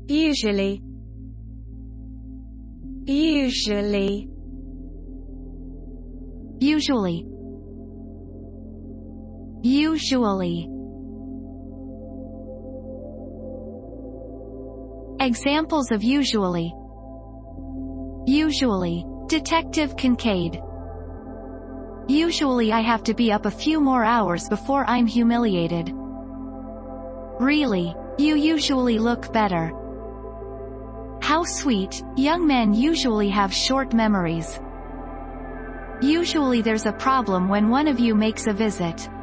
usually, usually, usually, usually. Examples of usually. Usually. Detective Kincaid. Usually I have to be up a few more hours before I'm humiliated. Really. You usually look better. How sweet. Young men usually have short memories. Usually there's a problem when one of you makes a visit.